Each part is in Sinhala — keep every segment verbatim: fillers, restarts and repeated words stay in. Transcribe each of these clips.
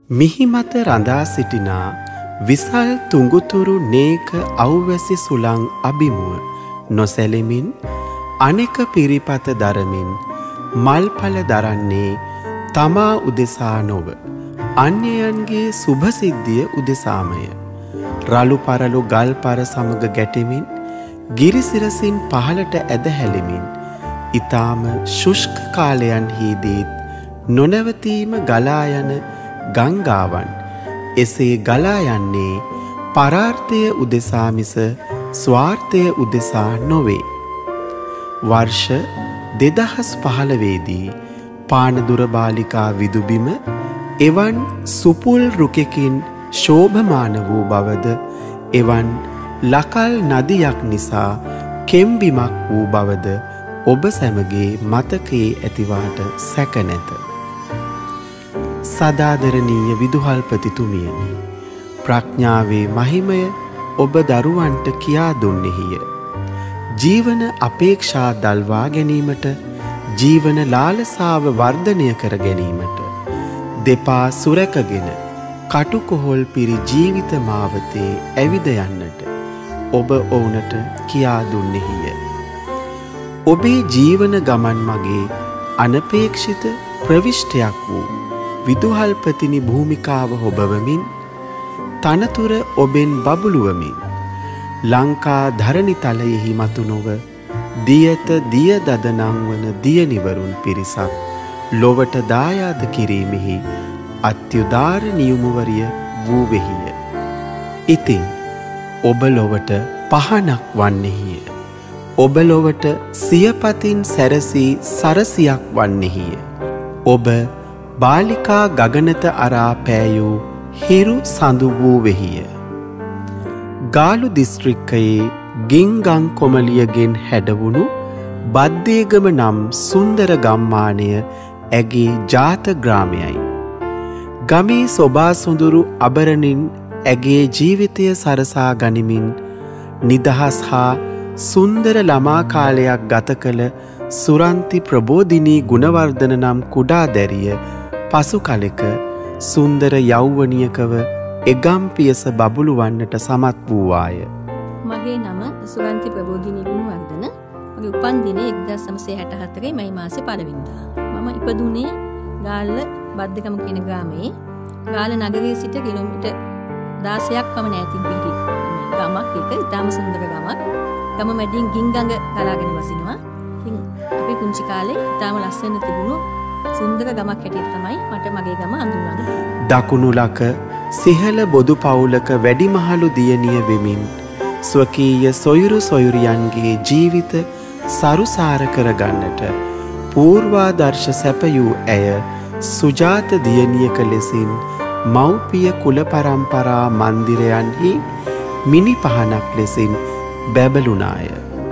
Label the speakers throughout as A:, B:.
A: මිහිමත රඳා සිටිනා විසල් තුඟුතුරු නේක අව්වැසි සුළං අභිමුව නොසැලෙමින් අනෙක පිරිපත දරමින් මල්ඵල දරන්නේ තමා උදෙසා නොව අන්‍යයන්ගේ සුභසිද්ධිය උදෙසාමය. රළු පරළු ගල් පර සමග ගැටෙමින් ගිරිසිරසින් පහළට ඇද හැලෙමින් ඊ타ම ශුෂ්ක කාලයන්හිදීත් නොනවතීම ගලා යන ගංගාවන් එසේ ගලා යන්නේ පරාර්ථය උදෙසා මිස ස්වාර්ථය උදෙසා නොවේ. වර්ෂ දෙදහස් පහළොවේදී පානදුර බාලිකා විදුබිම එවන් සුපුල් රුකකින් ශෝභමාන වූ බවද එවන් ලකල් නදියක් නිසා කෙම්බිමක් වූ බවද ඔබ සැමගේ මතකයේ ඇතිවාට සැක නැත. සදාදරණීය විදුහල්පතිතුමියනි, ප්‍රඥාවේ මහිමය ඔබ දරුවන්ට කියා දුන්නේහිය. ජීවන අපේක්ෂා දල්වා ගැනීමට, ජීවන ලාලසාව වර්ධනය කර ගැනීමට, දෙපා සුරැකගෙන කටුකොහොල් පිරි ජීවිත මාවතේ ඇවිද යන්නට ඔබ ඔවුනට කියා දුන්නේහිය. ඔබේ ජීවන ගමන් මගේ අනපේක්ෂිත ප්‍රවිෂ්ටයක් වූ විදුහල්පතිනි භූමිකාව හොබවමින්, තනතුර ඔබෙන් බබළුවමින්, ලංකා ධරණිතලයෙහි මතු නොව දියත දිය දදනං වන දියනිවරුන් පිරිසක් ලොවට දායාද කිරීමෙහි අත්‍යුදාර නියමුවරිය වූවෙහිය. ඉතින් ඔබ ලොවට පහනක් වන්නෙහිය. ඔබ ලොවට සියපතින් සැරසී සරසියක් වන්නෙහිය. ඔබ බාලිකා ගගනත අරා පෑයූ හිරු සඳු වූවෙහිය. ගාලු දිස්ත්‍රික්කයේ ගින්ගං කොමලියගෙන් හැඩවුණු බද්දේගම නම් සුන්දර ගම්මානය ඇගේ ජාත ග්‍රාමයයි. ගමේ සොබා සොඳුරු අබරණින් ඇගේ ජීවිතය සරසා ගනිමින් නිදහස් හා සුන්දර ළමා කාලයක් ගත කළ සුරන්ති ප්‍රබෝධිනී ගුණවර්ධන නම් කුඩා දැරිය පසු කලෙක සුන්දර යෞවනියකව එගම් පියස බබළු වන්නට සමත් වූවාය.
B: මගේ නම සුරන්ති ප්‍රබෝධිනී ගුණවර්ධන. මගේ උපන් දිනේ එක්දාස් නවසිය හැට හතරේ මැයි මාසේ පළවෙනිදා. මම ඉපදුනේ ගාල්ල බද්දකම කියන ග්‍රාමයේ. ගාල්ල නගරයේ සිට කිලෝමීටර් දාසයක් පමණ ඈතින් පිහිටි ගමක්. ඒක ඉතාම සුන්දර ගමක්. ගම මැදින් ගින්ගඟ ගලාගෙන වසිනවා. ඉතින් අපි පුංචි කාලේ ඉතාම ලස්සන තිබුණු සුන්දර ගමක් හැටියට තමයි මට මගේ ගම හඳුන්වන්නේ.
A: දකුණු ලක සිහල බොදු පවුලක වැඩිමහලු දියණිය වෙමින් ස්වකීය සොයුරු සොයුරියන්ගේ ජීවිත සරුසාර කරගන්නට පූර්වාදර්ශ සැපයූ ඇය සුජාත දියණියක ලෙසින් මව්පිය කුල පරම්පරා මන්දිරයන්හි මිනි පහනක් ලෙසින් බැබළුනාය.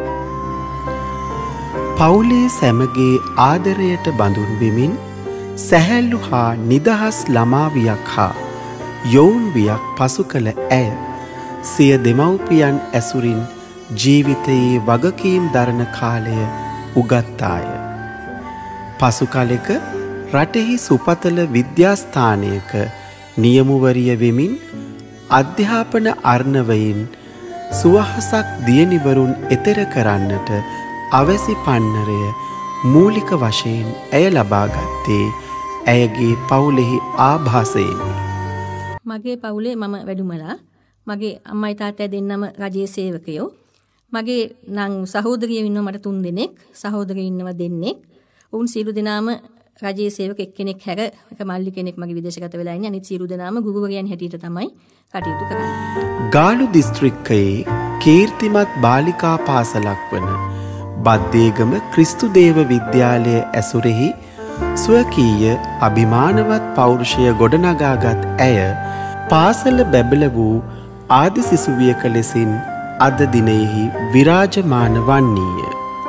A: පවුලේ සැමගේ ආදරයට බඳුන් වෙමින් සැහැල්ලු හා නිදහස් ළමාවියක් හා යොවුන්වියක් පසු කළ ඇය සිය දෙමව්පියන් ඇසුරින් ජීවිතයේ වගකීම් දරන කාලය උගත්තාය. පසු කලෙක රටෙහි සුපතල විද්‍යාස්ථානයක නියමුවරිය වෙමින් අධ්‍යාපන අර්ණවයින් සුවහසක් දියනිවරුන් එතෙර කරන්නට අවැසි පන්නරය මූලික වශයෙන් ඇය ලබා ගත්තේ ඇයගේ පවුලෙහි ආභාසයෙනි.
B: මගේ පවුලේ මම වැඩුමලා. මගේ අම්මයි තාත්තයි දෙන්නම රජයේ සේවකයෝ. මගේ නම් සහෝදරියෝ ඉන්නවා මට තුන් දෙනෙක්. සහෝදරයෝ ඉන්නවා දෙන්නෙක්. උන් සියලු දෙනාම රජයේ සේවක එක්කෙනෙක් හැර එක මල්ලි කෙනෙක් මගේ විදේශගත වෙලා ඉන්නේ. අනිත් සියලු දෙනාම ගුරුවරයන් හැටියට තමයි කටයුතු කරන්නේ.
A: ගාලු දිස්ත්‍රික්කයේ කීර්තිමත් බාලිකා පාසලක් වන බද්දේගම ක්‍රිස්තුදේව විද්‍යාලය ඇසුරෙහි ස්වකීය අභිමානවත් පෞරුෂය ගොඩනගාගත් ඇය පාසල බැබල වූ ආදි සිසුවියක ලෙසින් අද දිනෙහි විරාජමාන වන්නීය.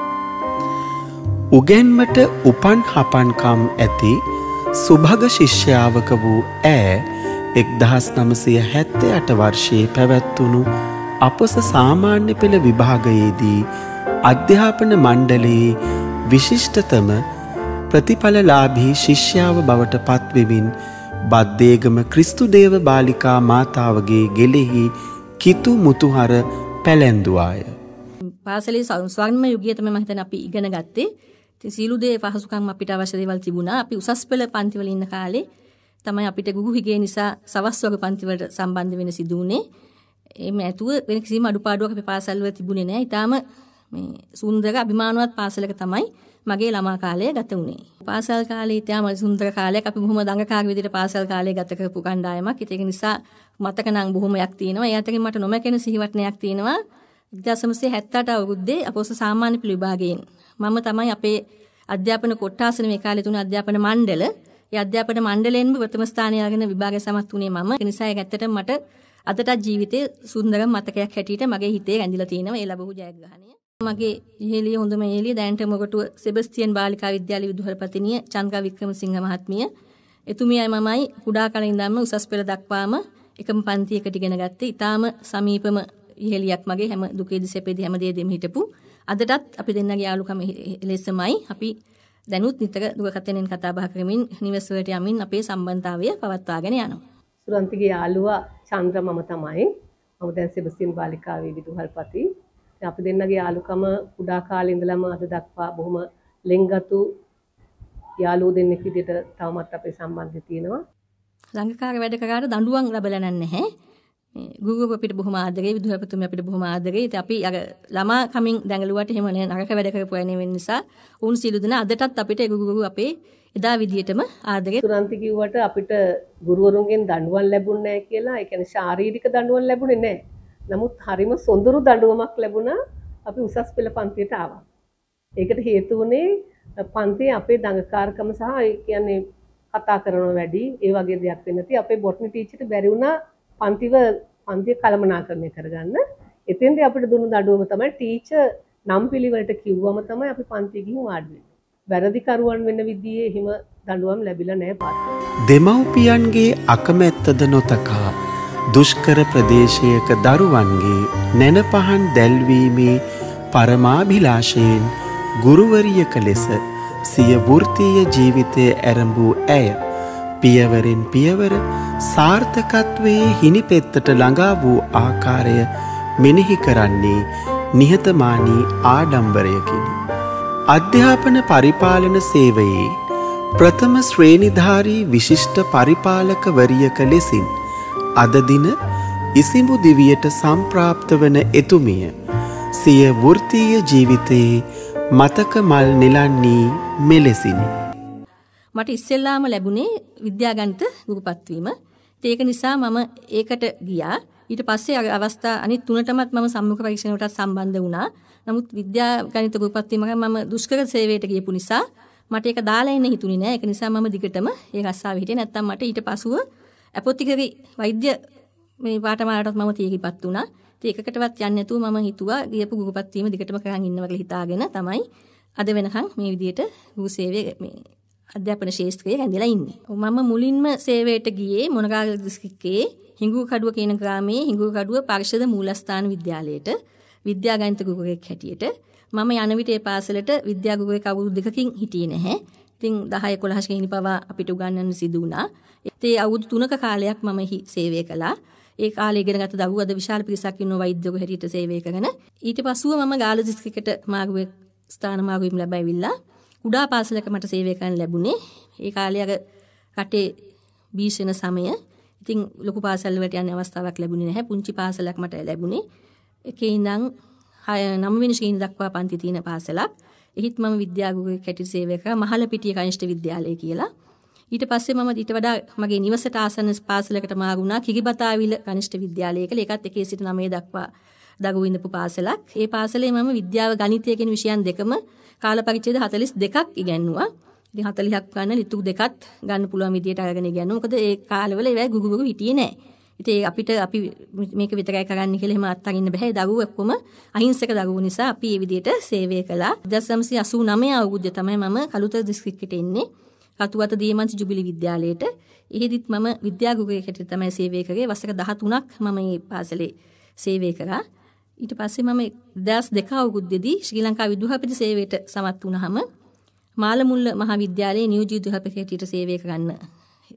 A: උගෙන්මට උපන් හපන්කම් ඇති සුභග ශිෂ්‍යාවක වූ ඇය එක්දහස් නවසිය හැත්තෑ අට වර්ෂයේ පැවැත්වුණු අපොස සාමාන්‍ය පෙළ විභාගයේදී අධ්‍යාපන මණ්ඩලයේ විශිෂ්ටතම ප්‍රතිඵලලාභී ශිෂ්‍යාව බවට පත්වෙමින් බද්දේගම ක්‍රිස්තුදේව බාලිකා මාතාවගේ ගෙලෙහි කිතු මුතුහර පැලැන්දුවාය.
B: පාසලේ ස්වර්ණ යුගයේ තමයි මම හිතන්නේ අපි ඉගෙන ගත්තේ. ඉතින් සීළු දේ පහසුකම් අපිට අවශ්‍ය දේවල් තිබුණා. අපි උසස් පෙළ පන්ති වල ඉන්න කාලේ තමයි අපිට ගුගු හිගේ නිසා සවස් වගේ පන්ති වලට සම්බන්ධ වෙන්න සිදු වුණේ. එහෙම ඇතුව වෙන කිසිම අඩුපාඩුවක් අපේ පාසල් වල තිබුණේ නැහැ. ඊටාම මේ සුන්දර අභිමානවත් පාසලක තමයි මගේ ළමා කාලය ගත වුණේ. පාසල් කාලේ ඊටාම සුන්දර කාලයක්. අපි බොහොම දඟකාර විදිහට පාසල් කාලය ගත කරපු කණ්ඩායමක්. ඒක නිසා මතක නම් බොහොමයක් තියෙනවා. ඒ අතරින් මට නොමැකෙන සිහිවටනයක් තියෙනවා. එක්දාස් නවසිය හැත්තඅට අවුරුද්දේ අපොස සාමාන්‍ය පෙළ විභාගයෙන් මම තමයි අපේ අධ්‍යාපන කොට්ටාසන මේ කාලේ තුන අධ්‍යාපන මණ්ඩල ඒ අධ්‍යාපන මණ්ඩලයෙන්ම ප්‍රථම ස්ථානය අරගෙන විභාගය සමත් වුණේ මම. ඒ නිසා ඒක ඇත්තටම මට අදටත් ජීවිතේ සුන්දර මතකයක් හැටියට මගේ හිතේ රැඳිලා තියෙනවා ඒ ලැබපු ජයග්‍රහණය. මගේ ඉහෙළිය හොඳම එළිය දැනට මොකටුව සෙබස්තියන් බාලිකා විද්‍යාලය විදුහල්පතිනිය චන්ද්‍රා වික්‍රමසිංහ මහත්මිය. එතුමියයි මමයි කුඩා කාලේ ඉඳන්ම උසස් පෙළ දක්වාම එකම පන්තියකට ඉගෙන ගත්තේ. ඊටාම සමීපම ඉහෙළියක් මගේ හැම දුකේදී සැපේදී හැම දෙයකම හිටපු. අදටත් අපි දෙන්නගේ යාළුකම ලෙසමයි අපි දැනුත් නිතර දුරකථනයෙන් කතා බහ කරමින් නිවස වලට යමින් අපේ සම්බන්ධතාවය පවත්වාගෙන යනවා.
C: සුරන්තිගේ යාළුවා චන්ද්‍ර මම තමයි. මම දැන් සෙබස්තියන් බාලිකාවේ විදුහල්පති. අපි දෙන්නගේ යාළුකම කුඩා කාලේ ඉඳලම අද දක්වා බොහොම ලෙන්ගතු යාළුවෝ දෙන්නෙක් විදිහට තවමත් අපේ සම්බන්ධය තියෙනවා.
B: ළඟකාර වැඩ කරාට දඬුවම් ලැබලා නැහැ. මේ ගුරු අපිට බොහොම ආදරේ, විදුහල්පතිතුමිය අපිට බොහොම ආදරේ. ඉතින් අපි අර ළමා කමින් දැඟලුවට එහෙම නෑ නරක වැඩ කරපු අය නෙවෙයි නිසා උන් සියලු දෙනා අදටත් අපිට ගුරු අපේ එදා විදියටම ආදරේ.
C: සුරන්ති කිව්වට අපිට ගුරුවරුන්ගෙන් දඬුවම් ලැබුණේ නැහැ කියලා. ඒ කියන්නේ ශාරීරික දඬුවම් ලැබුණේ නැහැ. නමුත් හරිම සොඳුරු දඬුවමක් ලැබුණා අපි උසස් පෙළ පන්තියට ආවා. ඒකට හේතු වුණේ පන්තියේ අපේ දඟකාරකම සහ ඒ කියන්නේ කතා කරන වැඩි ඒ වගේ දෙයක් වෙන්න තිය අපේ බොටනි ටීචර්ට බැරි වුණා පන්තිව පන්තිය කළමනාකරණය කරගන්න. එතෙන්දී අපිට දුන්නු දඬුවම තමයි ටීචර් නම් පිළිවෙලට කිව්වම තමයි අපි පන්තිය ගිහින් වාඩි වෙන්නේ. වැරදිකරුවන් වෙන විදිහේ හිම දඬුවම් ලැබිලා නැහැ පාසලේ.
A: දෙමව්පියන්ගේ අකමැත්තද නොතකා දුෂ්කර ප්‍රදේශයක දරුවන්ගේ නැන පහන් දැල්වීමේ පරමාභිලාෂයෙන් ගුරුවරියක ලෙස සිය වෘත්තීය ජීවිතය ඇරඹූ ඇය පියවරෙන් පියවර සාර්ථකත්වයේ හිනිපෙත්තට ළඟා වූ ආකාරය මෙනෙහි කරන්නේ නිහතමානී ආඩම්බරයකිනි. අධ්‍යාපන පරිපාලන සේවයේ ප්‍රථම ශ්‍රේණිධාරී විශිෂ්ට පරිපාලකවරියක ලෙසින් අද දින ඉසිඹු දිවියට සම්ප්‍රාප්ත වන එතුමිය සිය වෘත්තීය ජීවිතයේ මතක මල් නෙලන්නේ මෙලෙසිනි.
B: මට ඉස්සෙල්ලාම ලැබුණේ විද්‍යාගණිත ගුරුපත් වීම. ඒක නිසා මම ඒකට ගියා. ඊට පස්සේ අවස්ථා අනිත් තුනටමත් මම සම්මුඛ පරීක්ෂණයකට සම්බන්ධ වුණා. නමුත් විද්‍යාගණිත ගුරුපත් වීම මම දුෂ්කර සේවයට ගියපු නිසා මට ඒක දාලා ඉන්න හිතුනේ නෑ. ඒක නිසා මම දිගටම ඒ රස්සාව හිටියේ. නැත්තම් මට ඊට පසුව අපොතිකරි වෛද්‍ය මේ පාඨමාලාවටත් මම තීරිපත් වුණා. ඉතින් එකකටවත් යන්නේ නැතුව මම හිතුවා ගියපු ගුරුපත් වීම දිගටම කරන් ඉන්නවා කියලා හිතාගෙන තමයි අද වෙනකන් මේ විදිහට ගුරු සේවයේ මේ අධ්‍යාපන ශාස්ත්‍රයේ රැඳිලා ඉන්නේ. මම මුලින්ම සේවයට ගියේ මොනගාල් දිස්ත්‍රික්කයේ හිඟුකඩුව කියන ග්‍රාමයේ හිඟුකඩුව පරිෂද මූලස්ථාන විද්‍යාලයට විද්‍යාගණිත ගුරුවරයෙක් හැටියට. මම යන විට ඒ පාසලට විද්‍යා ගුරුවරයෙක් අවුරුදු දෙකකින් හිටියේ නැහැ. ඉතින් දහය එකොළහ ශ්‍රේණි පවා අපිට උගන්වන්න සිදු වුණා. ඒ අවුරුදු තුනක කාලයක් මම සේවය කළා. ඒ කාලේ ඉගෙනගත්ත දරුවෝ අද විශාල පිරිසක් ඉන්න වෛද්‍යවරු හැටියට සේවය කරන. ඊට පස්සුව මම ගාල්ල දිස්ත්‍රික්කයට මාරුවේ ස්ථාන මාරුවීම ලැබවිලා කුඩා පාසලක මට සේවය කරන්න ලැබුණේ. ඒ කාලේ අර රටේ බීසෙන සමය. ඉතින් ලොකු පාසල් වලට යන්න අවස්ථාවක් ලැබුණේ නැහැ. පුංචි පාසලක් මට ලැබුණේ. ඒකේ ඉඳන් නවය වෙනි ශ්‍රේණිය දක්වා පන්ති තියෙන පාසලක්. එහිත් මම විද්‍යාගුරුවෙක් හැටියට සේවය කරා මහලපිටිය කනිෂ්ඨ විද්‍යාලය කියලා. ඊට පස්සේ මම ඊට වඩා මගේ නිවසට ආසන්න පාසලකට මාරු වුණා කිරිබතාවිල කනිෂ්ඨ විද්‍යාලය කියලා. ඒකත් එකේ සිට නවය දක්වා දරුවෝ ඉඳපු පාසලක්. ඒ පාසලේ මම විද්‍යාව ගණිතය කියන විෂයන් දෙකම කාල පරිච්ඡේද හතළිස් දෙකක් ඉගෙනුවා. ඉතින් හතළිහක් ගන්න ලිතු දෙකත් ගන්න පුළුවන් විදියට අරගෙන ඉගෙනුවා. මොකද ඒ කාලවල ඒවයි ගුරුවරු හිටියේ නැහැ. ඉතින් අපිට අපි මේක විතරයි කරන්න කියලා එහෙම අත්හරින්න බෑ. දරුවෝ ඔක්කොම අහිංසක දරුවෝ නිසා අපි මේ විදියට සේවය කළා. එක්දාස් නවසිය අසූ නවය අවුරුද්දේ තමයි මම කළුතර දිස්ත්‍රික්කයට එන්නේ. කතුවත දීමන්ති ජුබිලි විද්‍යාලයට. එහිදීත් මම විද්‍යාගුරුවෙක් හැටියට තමයි සේවය කරේ. වසර දහතුනක් මම මේ පාසලේ සේවය කරා. ඊට පස්සේ මම එක්දාස් දෙක අවුරුද්දේදී ශ්‍රී ලංකා විදුහල්පති සේවයට සමත් වුණාම මාළමුල්ල මහාවිද්‍යාලයේ නියෝජිත විදුහල්පති හැටියට සේවය කරන්න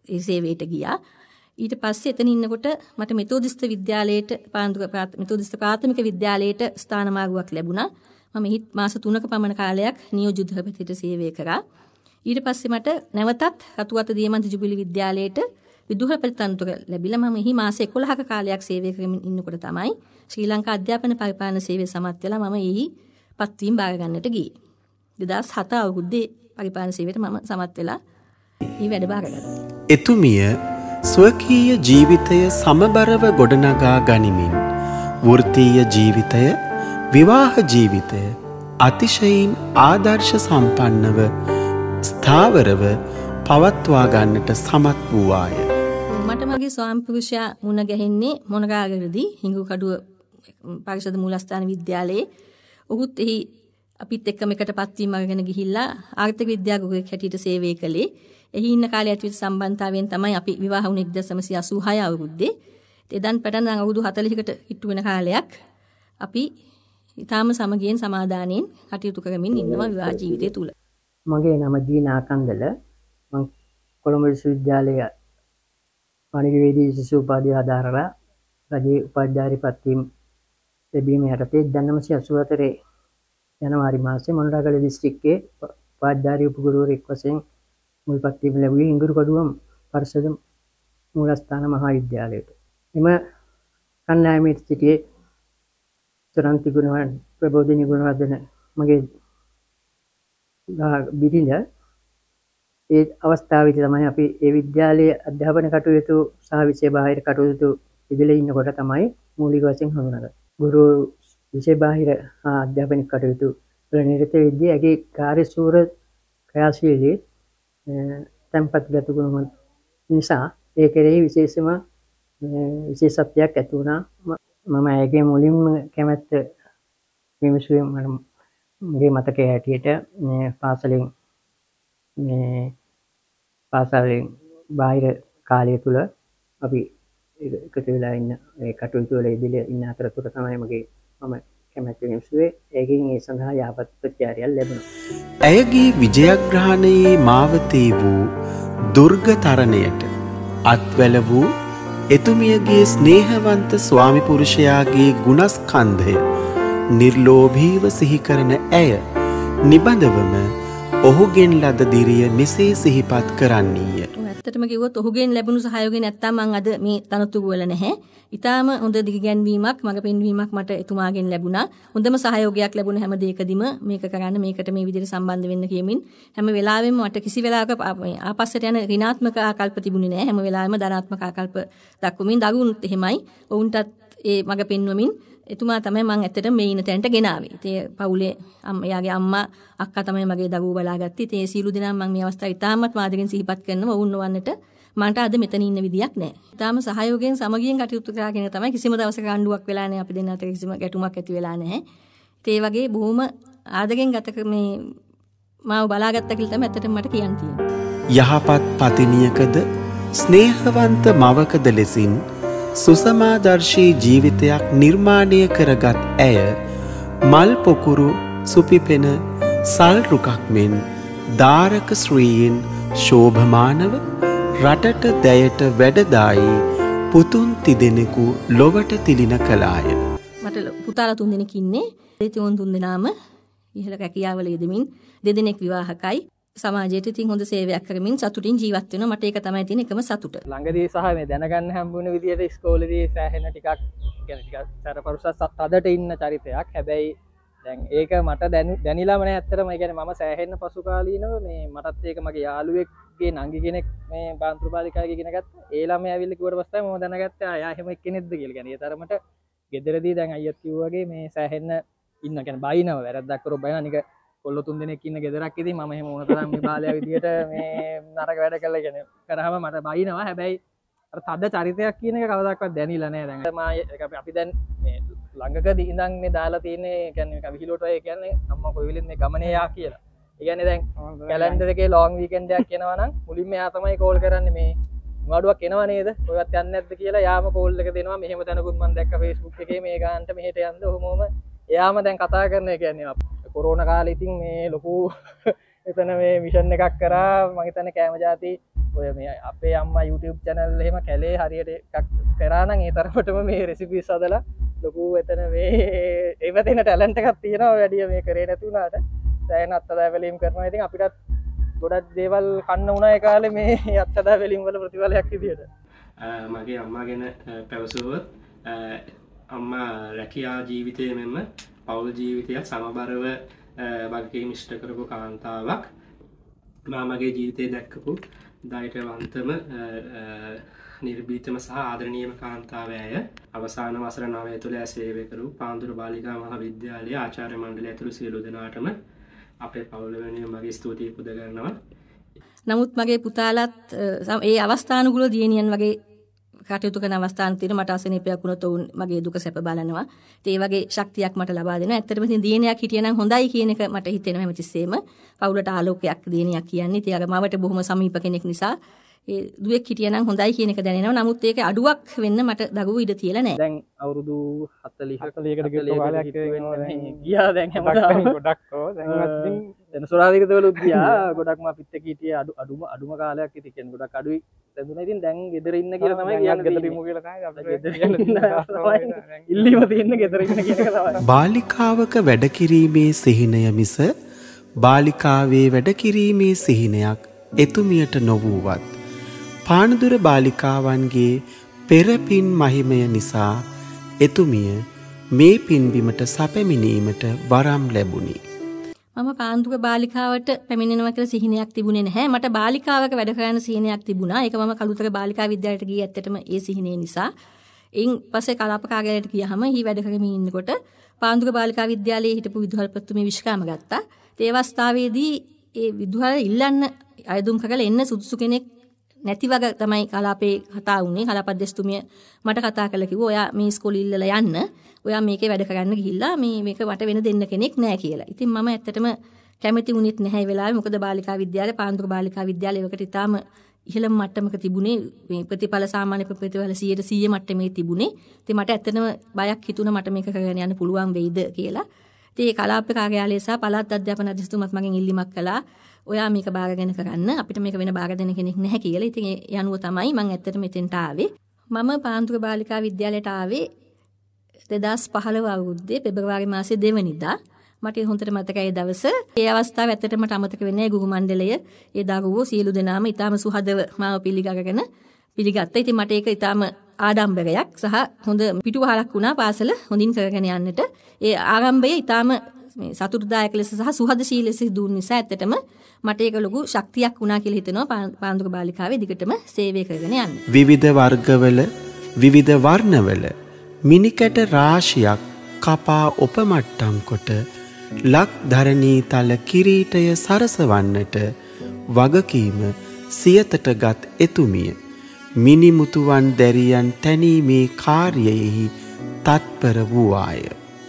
B: ඒ සේවයට ගියා. ඊට පස්සේ එතන ඉන්නකොට මට මෙතෝදිස්ත විද්‍යාලයට පාන්දුක මෙතෝදිස්ත ප්‍රාථමික විද්‍යාලයට ස්ථාන මාරුවක් ලැබුණා. මම එහි මාස තුනක පමණ කාලයක් නියෝජ්‍ය අධ්‍යාපකයට සේවය කරා. ඊට පස්සේ මට නැවතත් රතුවත දියමන්ත ජුබිලි විද්‍යාලයට විදුහල්පති තනතුර ලැබිලා මම එහි මාස එකොළහක කාලයක් සේවය කරමින් ඉන්නකොට තමයි ශ්‍රී ලංකා අධ්‍යාපන පරිපාලන සේවය සමත් වෙලා මම එහි පත්වීම් බාර ගන්නට ගියේ. දෙදහස් හත අවුරුද්දේ පරිපාලන සේවයට මම සමත් වෙලා මේ වැඩ බාරගත්තා.
A: එතුමිය ස්වකීය ජීවිතය සමබරව ගොඩනගා ගනිමින් වෘත්තීය ජීවිතය විවාහ ජීවිතය අතිශයින් ආදර්ශ සම්පන්නව ස්ථාවරව පවත්වා ගන්නට සමත් වූවාය.
B: මට මගේ ස්වාමි පුරුෂයා මුණ ගැහෙන්නේ මොනරාගලදී හිඟුකඩුව පරිෂද මූලස්ථාන විද්‍යාලයේ. ඔහුත් එහි අපිත් එක්කම එකට පත්වීම අරගෙන ගිහිල්ලා ආර්ථික විද්‍යා ගුරුවරයෙක් හැටියට සේවය කළේ. එහි ඉන්න කාලේ ඇතිවෙච්ච සම්බන්ධතාවයෙන් තමයි අපි විවාහ වුණේ එක්දහස් නවසිය අසූහය අවුරුද්දේ. එදන් පටන් අවුරුදු හතළිහකට හිටු වෙන කාලයක් අපි ඊටාම සමගියෙන් සමාදානයෙන් කටයුතු කරමින් ඉන්නවා විවාහ ජීවිතය තුල.
D: මගේ නම දීනා කන්දල. මම කොළඹ විශ්වවිද්‍යාලයේ පණිවිඩ ශිෂ්‍ය උපාධිය ආධාරලා රජයේ උපාධ්‍යාරි පත්වීම ලැබීම යටතේ එක්දහස් නවසිය අසූ හතර ජනවාරි මාසයේ මොනරාගල දිස්ත්‍රික්කයේ උපාධ්‍යාරි උපගුරුවරයෙක් වශයෙන් මුල් පත්වීම ලැබුවේ හිඟුරුකඩුව පරිෂද මූලස්ථාන මහා විද්‍යාලයට. එම කණ්ඩායමේ සිටියේ චරන්ති ගුණවර්ධන ප්‍රබෝධිනී ගුණවර්ධන මගේ බිරිඳ. ඒ අවස්ථාවේදී තමයි අපි ඒ විද්‍යාලයේ අධ්‍යාපන කටයුතු සහ විෂය බාහිර කටයුතු ඉදිරියේ ඉන්නකොට තමයි මූලික වශයෙන් හඳුනගත්තේ. ගුරු විෂය බාහිර අධ්‍යාපනික කටයුතු වල නිරත වෙද්දී ඇගේ කාර්යශූර ක්‍රියාශීලී tempat ගත ගුණ නිසා ඒ කෙරෙහි විශේෂම විශේෂත්වයක් ඇති වුණා. මම ඇගේ මුලින්ම කැමැත්ත විමසුවේ මගේ මතකයේ හැටියට මේ පාසලෙන් මේ පාසලෙන් බාහිර කාලය තුල අපි එකතු වෙලා ඉන්න ඒ කටයුතු වල ඉදිරිය ඉන්න අතරතුර තමයි මගේ මම කැමැත්ත විමසුවේ. ඒකෙන් ඒ සඳහා යහපත් ප්‍රතිචාරයක් ලැබුණා.
A: ඇයගේ විජයග්‍රහණයේ මාවතේ වූ දුර්ග තරණයට අත්වැල වූ එතුමියගේ ස්නේහවන්ත ස්වාමි පුරුෂයාගේ ගුණස්කන්ධය නිර්ලෝභීව සිහි කරන ඇය නිබඳවම ඔහුගෙන් ලද දිරිය මෙසේ සිහිපත් කරන්නීය.
B: ඇත්තටම කිව්වොත් ඔහුගෙන් ලැබුණු සහයෝගය නැත්තම් මම අද මේ තනතුරු වල නැහැ. ඊටාම හොඳ දිගගැන්වීමක් මඟ පෙන්වීමක් මට එතුමාගෙන් ලැබුණා. හොඳම සහයෝගයක් ලැබුණ හැම දෙයකදීම මේක කරන්න මේකට මේ විදිහට සම්බන්ධ වෙන්න කියමින් හැම වෙලාවෙම මට කිසි වෙලාවක ආපස්සට යන ඍණාත්මක ආකල්ප තිබුණේ නැහැ. හැම වෙලාවෙම ධනාත්මක ආකල්ප දක්වමින් දරුණුත් එහෙමයි. ඔවුන්ටත් ඒ මඟ පෙන්වමින් එතුමා තමයි මම ඇත්තටම මේ ඉන තැනට ගෙනාවේ. ඉතින් පවුලේ එයාගේ අම්මා අක්කා තමයි මගේ දරුවෝ බලාගත්තේ. ඉතින් ඒ සීළු දෙනා මම මේ අවස්ථාවේ ඉතාමත් මාදගෙන් සිහිපත් කරනවා. ඔවුන් නොවන්නට මන්ට අද මෙතන ඉන්න විදියක් නැහැ. ඉතාම සහයෝගයෙන් සමගියෙන් කටයුතු කරගෙන තමයි කිසිම දවසක රණ්ඩුවක් වෙලා නැහැ. අපි දෙන්න අතර කිසිම ගැටුමක් ඇති වෙලා නැහැ. ඉතින් ඒ වගේ බොහොම ආදරෙන් ගත මේ මාව බලාගත්ත කියලා තමයි ඇත්තටම මට කියන්න තියෙන්නේ.
A: යහපත් පතිනියකද ස්නේහවන්ත මවකද ලෙසින් සුසමාදර්ශී ජීවිතයක් නිර්මාණය කරගත් ඇය මල් පොකුරු සුපිපෙන සල් රුකක් මෙන් දාරක ශ්‍රීයෙන් ශෝභමානව රටට දැයට වැඩදායි පුතුන් තිදෙනෙකු ලොවට තිලින කළාය.
B: මට පුතාලා තුන් දෙනෙක් ඉන්නේ. ඒ තුන් තුන් දෙනාම ඉහළ රැකියාවල යෙදමින් දෙදෙනෙක් විවාහකයි. සමාජයට ඉතින් හොඳ සේවයක් කරමින් සතුටින් ජීවත් වෙනවා. මට ඒක තමයි තියෙන එකම සතුට.
D: ළඟදී සහ මේ දැනගන්න හම්බුන විදිහට ඉස්කෝලේදී සෑහෙන ටිකක් يعني ටිකක් සරපරුසස් තදට ඉන්න චරිතයක්. හැබැයි දැන් ඒක මට දැනිලාම නෑ ඇත්තටම. ඒ කියන්නේ මම සෑහෙන පසු කාලීනව මේ මටත් ඒක මගේ යාළුවෙක්ගේ නංගි කෙනෙක් මේ බාන්තුරු බාලිකාවේ ඉගෙන ගත්තා. ඒ ළමයා ඇවිල්ලා කිව්වට පස්සේ මම දැනගත්තා ආ එහෙම එක්කෙනෙක්ද කියලා. يعني ඒ තරමට ගෙදරදී දැන් අයියත් කිව්වා වගේ මේ සෑහෙන ඉන්න يعني බයිනව වැරද්දක් කරොත් බයින නික කොල්ල තුන් දෙනෙක් ඉන්න ගෙදරක් ඉතින් මම එහෙම මොන තරම් මේ බාලයා විදියට මේ නරක වැඩ කළා කියන්නේ කරාම මට බයිනවා. හැබැයි අර තද චරිතයක් කියන එක කවදාවත් දැනෙලා නෑ. දැන් මම අපි දැන් මේ ළඟකදී ඉඳන් මේ දාලා තියෙන්නේ කියන්නේ විහිළුවට ඔය කියන්නේ අම්මා කොයි වෙලෙත් මේ ගමනේ යා කියලා. ඒ කියන්නේ දැන් කැලෙන්ඩර් එකේ ලොන් වීකෙන්ඩ් එකක් එනවා නම් මුලින්ම එයා තමයි කෝල් කරන්නේ මේ මොනවඩුවක් එනවා නේද? ඔයවත් යන්නේ නැද්ද කියලා යාම කෝල් එක දෙනවා. මෙහෙම තැනකුත් මම දැක්ක Facebook එකේ මේ ගානට මෙහෙට යන්න ඔහොමම එයාම දැන් කතා කරන එක කියන්නේ කොරෝනා කාලේ ඉතින් මේ ලොකු එතන මේ මිෂන් එකක් කරා. මම හිතන්නේ කෑම જાති ඔය මේ අපේ අම්මා YouTube channel එහෙම කැලේ හරියට එකක් කරා නම් ඒ තරමටම මේ රෙසිපිස් හදලා ලොකු එතන මේ ඒව තියෙන ටැලන්ට් එකක් තියෙනවා වැඩි මේ කරේ නැති වුණාට දැන් අත්දැක වැලීම් කරනවා. ඉතින් අපිටත් ගොඩක් දේවල් කන්න වුණා ඒ කාලේ මේ අත්දැක වැලීම් වල ප්‍රතිඵලයක් විදියට.
E: මගේ අම්මා ගැන පැවසුවොත් අම්මා රැකියා ජීවිතයේ මෙන්ම පවුල් ජීවිතයත් සමබරව වගකීම් ඉෂ්ට කරපු කාන්තාවක්. මගේ ජීවිතේ දැක්කපු ධෛර්යවන්තම නිර්භීතම සහ ආදරණීයම කාන්තාව ඇය. අවසාන වසර නවය තුළ සේවය කරු පාන්දුර බාලිකා මහාවිද්‍යාලයේ ආචාර්ය මණ්ඩලය ඇතුළු සියලු දෙනාටම අපේ පවුල වෙනුවෙන් මගේ ස්තුතිය පුද කරනවා.
B: නමුත් මගේ පුතාලත් ඒ අවස්ථානුකූල දියණියන් වගේ කටයුතු කරන අවස්ථාන තියෙන මට අසනීපයක් වුණොත් ඔවුන් මගේ දුක සැප බලනවා. ඒ වගේ ශක්තියක් මට ලබා දෙනවා. ඇත්තටම ඉතින් දියණියක් හිටියනම් හොඳයි කියන එක මට හිතෙනවා හැමතිස්සෙම. පවුලට ආලෝකයක් දියණියක් කියන්නේ. ඉතින් අර මවට බොහොම සමීප කෙනෙක් නිසා ඒ දුවෙක් හිටියනම් හොඳයි කියන එක දැනෙනවා. නමුත් ඒක අඩුවක් වෙන්න මට දගුව ඉඩ තියලා නැහැ.
D: දැන් අවුරුදු හතළිහ හතළිහකට ගියා දැන් හැමදාම ගොඩක් ඕ දැන් සෙනසුරාදිකතවලුත් ගියා. ගොඩක්ම අපිත් එක්ක හිටියේ අඩු අඩුම අඩුම කාලයක් ඉතින් කියන්නේ ගොඩක් අඩුයි. දැන් ඉතින් දැන් ගෙදර ඉන්න කියලා තමයි කියන්නේ. ගෙදර ඉමු කියලා තමයි අපිට ගෙදර ඉල්ලීම තියෙන්නේ ගෙදර ඉන්න කියන එක තමයි.
A: බාලිකාවක වැඩ කිරීමේ සිහිනය මිස බාලිකාවේ වැඩ කිරීමේ සිහිනයක් එතුමියට නොවූවත් පානදුර බාලිකාවන්ගේ පෙරපින් මහිමය නිසා එතුමිය මේ පින්බිමට සැපැමිණීමට වරම් ලැබුණි.
B: මම පාන්දුර බාලිකාවට පැමිණෙනවා කියලා සිහිනයක් තිබුණේ නැහැ. මට බාලිකාවක වැඩ කරන්න සිහිනයක් තිබුණා. ඒක මම කළුතර බාලිකා විද්‍යාලයට ගියේ ඇත්තටම ඒ සිහිනය නිසා. එයින් පස්සේ කලාප කාර්යාලයට ගියාම හි වැඩ කරමින් ඉන්නකොට පාන්දුර බාලිකා විද්‍යාලයේ හිටපු විදුහල්පතිතුමිය විශ්‍රාම ගත්තා. ඒ අවස්ථාවේදී ඒ විදුහල ඉල්ලන්න අයදුම් කරලා එන්න සුදුසු කෙනෙක් නැති වගේ තමයි කලාපේ කතා වුණේ. කලාපද්‍යස්තුමිය මට කතා කරලා කිව්වා ඔයා මේ ඉස්කෝලේ ඉල්ලලා යන්න. ඔයා මේකේ වැඩ කරන්න ගිහිල්ලා මේ මේක වට වෙන දෙන්න කෙනෙක් නැහැ කියලා. ඉතින් මම ඇත්තටම කැමති වුණෙත් නැහැ ඒ වෙලාවේ. මොකද බාලිකා විද්‍යාලය පාන්දුර බාලිකා විද්‍යාලය ඒකට ඉතාම ඉහළම මට්ටමක තිබුණේ. මේ ප්‍රතිඵල සාමාන්‍ය ප්‍රතිඵල සීයට සීය මට්ටමේ තිබුණේ. ඉතින් මට ඇත්තටම බයක් හිතුණා මට මේක කරගෙන යන්න පුළුවන් වෙයිද කියලා. ඉතින් ඒ කලාප කාර්යාලය සහ පළාත් අධ්‍යාපන අධිෂ්ඨතුමත් මගෙන් ඉල්ලීමක් කළා. ඔයා මේක බාරගෙන කරන්න අපිට මේක වෙන බාර දෙන්න කෙනෙක් නැහැ කියලා. ඉතින් ඒ යනුව තමයි මම ඇත්තටම මෙතෙන්ට ආවේ. මම පාන්දුර බාලිකා විද්‍යාලයට ආවේ දෙදහස් පහළොව අවුරුද්දේ පෙබරවාරි මාසයේ දෙවනිදා. මට හොඳට මතකයි ඒ දවස. ඒ අවස්ථාවේ ඇත්තටම මට අමතක වෙන්නේ ගුරු මණ්ඩලය ඒ දරුවෝ සියලු දෙනාම ඊටාම සුහදව මාව පිළිගගෙන පිළිගත්තා. ඉතින් මට ඒක ඊටාම ආඩම්බරයක් සහ හොඳ පිටුවහලක් වුණා පාසල හොඳින් කරගෙන යන්නට. ඒ ආරම්භය ඊටාම මේ සතුටුදායක ලෙස සහ සුහදශීලී ලෙස දුන් නිසා ඇත්තටම මට ඒක ලොකු ශක්තියක් වුණා කියලා හිතෙනවා පාන්දුර බාලිකාවේ දිගටම සේවය කරගෙන යන්න.
A: විවිධ වර්ගවල විවිධ වර්ණවල මිනිකැට රාශියක් කපා ඔපමට්ටම් කොට ලක් ධරණී තල කිරීටය සරසවන්නට වගකීම සියතට ගත් එතුමිය මිනිමුතුවන් දැරියන් තැනීමේ කාර්යයෙහි තත්පර වූවාය.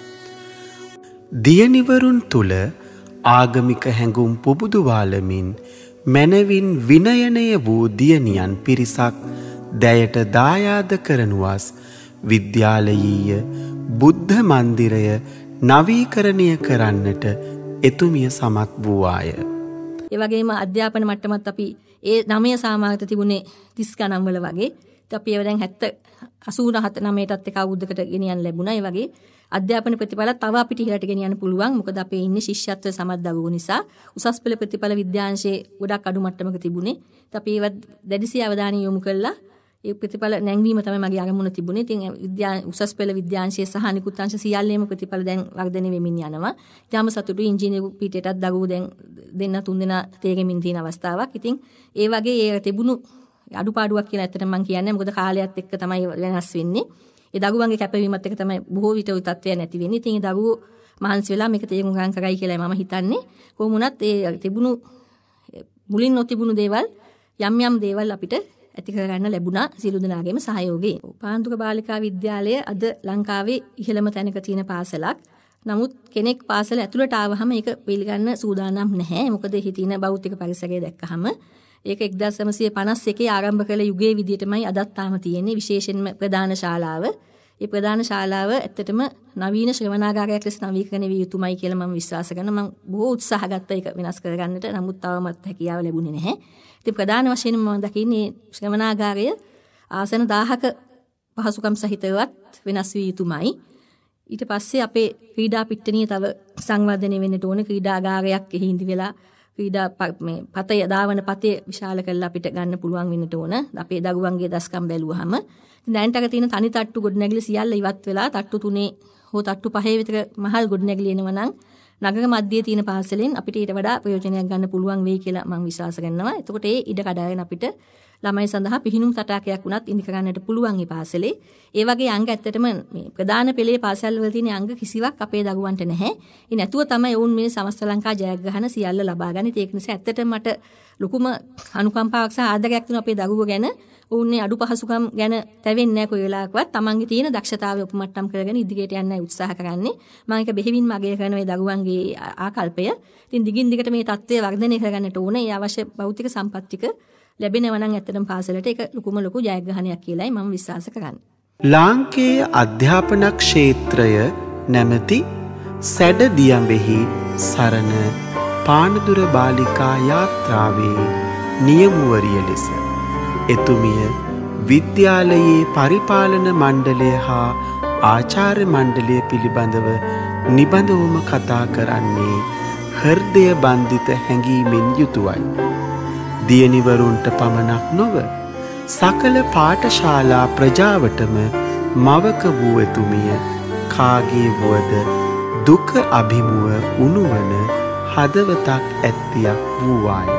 A: දියනිවරුන් තුළ ආගමික හැඟුම් පුබුදුවාලමින් මැනවින් විනයනය වූ දියණියන් පිරිසක් දැයට දායාද කරනුවස් විද්‍යාලයීය බුද්ධ මන්දිරය නවීකරණය කරන්නට එතුමිය සමත් වූවාය.
B: ඒ වගේම අධ්‍යාපන මට්ටමත් අපි ඒ නවය සාමාර්ථ තිබුණේ තිස් ගණන් වල වගේ. අපි ඒව දැන් හැත්තෑ අසූනහත නවයටත් එක අවුරුද්දකට ගෙනියන්න ලැබුණා. ඒ වගේ අධ්‍යාපන ප්‍රතිඵල තව අපිට ඉහළට ගෙනියන්න පුළුවන්. මොකද අපේ ඉන්නේ ශිෂ්‍යත්ව සමත් දරුවෝ නිසා. උසස් පෙළ ප්‍රතිඵල විද්‍යාංශයේ ගොඩක් අඩු මට්ටමක තිබුණේ. අපි ඒවත් දැඩිසි අවධානය යොමු කළා. ඒ ප්‍රතිඵල නැංවීම තමයි මගේ අරමුණ තිබුණේ. ඉතින් විද්‍යා උසස් පෙළ විද්‍යාංශයේ සහ අනිකුත් අංශ සියල්ලේම ප්‍රතිඵල දැන් වර්ධනය වෙමින් යනවා. ඊටම සතුටුයි ඉංජිනේරු පීඨයටත් දරුවෝ දැන් දෙන්න තුන් දෙනා තේගෙමින් තියෙන අවස්ථාවක්. ඉතින් ඒ වගේ ඒ තිබුණු අඩුපාඩුවක් කියලා ඇත්තටම මම කියන්නේ. මොකද කාලයත් එක්ක තමයි වෙනස් වෙන්නේ. ඒ දරුවන්ගේ කැපවීමත් එක්ක තමයි බොහෝ විට ওই තත්ත්වය නැති වෙන්නේ. ඉතින් ඒ දරුවෝ මහන්සි වෙලා මේක තේරුම් ගන්න කරයි කියලා මම හිතන්නේ. කොහොම වුණත් ඒ තිබුණු මුලින් නොතිබුණු දේවල් යම් යම් දේවල් අපිට ඇති කරගන්න ලැබුණා සියලු දෙනාගේම සහයෝගයෙන්. පාන්දුර බාලිකා විද්‍යාලය අද ලංකාවේ ඉහළම තැනක තියෙන පාසලක්. නමුත් කෙනෙක් පාසල ඇතුළට ආවහම ඒක පිළිගන්න සූදානම් නැහැ. මොකද එහි තියෙන භෞතික පරිසරය දැක්කහම ඒක එක්දාස් නවසිය පනස් එකේ ආරම්භ කළ යුගයේ විදියටමයි අදත් තාම තියෙන්නේ. විශේෂයෙන්ම ප්‍රධාන ශාලාව. ඒ ප්‍රධාන ශාලාව ඇත්තටම නවීන ශ්‍රවණාගාරයක් ලෙස නවීකරණය විය යුතුමයි කියලා මම විශ්වාස කරනවා. මම බොහෝ උත්සාහ ගත්තා ඒක වෙනස් කරගන්නට. නමුත් තවමත් හැකියාව ලැබුණේ නැහැ. ඉතින් ප්‍රධාන වශයෙන් මම දකින්නේ ශ්‍රවණාගාරය ආසන දහයක පහසුකම් සහිතවත් වෙනස් විය යුතුමයි. ඊට පස්සේ අපේ ක්‍රීඩා පිට්ටනිය තව සංවර්ධනය වෙන්නට ඕනේ. ක්‍රීඩාගාරයක් එහි ඉඳි වෙලා ක්‍රීඩා මේ පතය දාවන පතේ විශාල කරලා අපිට ගන්න පුළුවන් වෙන්නට ඕන. අපේ දරුවන්ගේ දස්කම් බැලුවාම දැනට අර තියෙන තනි තට්ටු ගොඩනැගිලි සියල්ල ඉවත් වෙලා තට්ටු තුනේ හෝ තට්ටු පහේ විතර මහල් ගොඩනැගිලි එනවා නම් නගර මැදයේ තියෙන පාසලෙන් අපිට ඊට වඩා ප්‍රයෝජනයක් ගන්න පුළුවන් වෙයි කියලා මම විශ්වාස කරනවා. එතකොට ඒ ඉඩ කඩාගෙන අපිට ළමයි සඳහා පිහිනුම් තටාකයක් වුණත් ඉදි කරන්නට පුළුවන් මේ පාසලේ. ඒ වගේ අංග ඇත්තටම මේ ප්‍රධාන පෙළේ පාසල් වල තියෙන අංග කිසිවක් අපේ දරුවන්ට නැහැ. ඒ නැතුව තමයි වුන් මේ සමස්ත ලංකා ජයග්‍රහණ සියල්ල ලබා ගන්න. ඒක නිසා ඇත්තටම මට ලොකුම අනුකම්පාවක් සහ ආදරයක් තියෙනවා අපේ දරුවෝ ගැන. ඔවුන්නේ අඩු පහසුකම් ගැන තැවෙන්නේ නැහැ කොයි වෙලාවකවත්. තමන්ගේ තියෙන දක්ෂතාවය උපමට්ටම් කරගෙන ඉදිරියට යන්නයි උත්සාහ කරන්නේ. මම ඒක බෙහෙවින්ම අගය කරන මේ දරුවන්ගේ ආකල්පය. ඉතින් දිගින් දිගට මේ தත්ත්වය වර්ධනය කරගන්නට ඕනේ. ඒ අවශ්‍ය භෞතික සම්පත් ටික ලැබෙනවා නම් ඇත්තටම පාසලට ඒක ලොකුම ලොකු ජයග්‍රහණයක් කියලායි මම විශ්වාස කරන්නේ.
A: ලාංකේය අධ්‍යාපන ක්ෂේත්‍රය නැමැති සැඩ දියඹෙහි සරණ පානදුර බාලිකා යාත්‍රාවේ නියමුවරිය ලෙස එතුමිය විද්‍යාලයේ පරිපාලන මණ්ඩලය හා ආචාර්ය මණ්ඩලය පිළිබඳව නිබඳවම කතා කරන්නේ හෘදය බන්ධිත හැඟීමෙන් යුතුවයි. දියණිවරුන්ට පමණක් නොව සකල පාඨශාලා ප්‍රජාවටම මවක වූ එතුමිය කාගේ වුවද දුක අභිමුව උණුවන හදවතක් ඇත්තියක් වූවාය.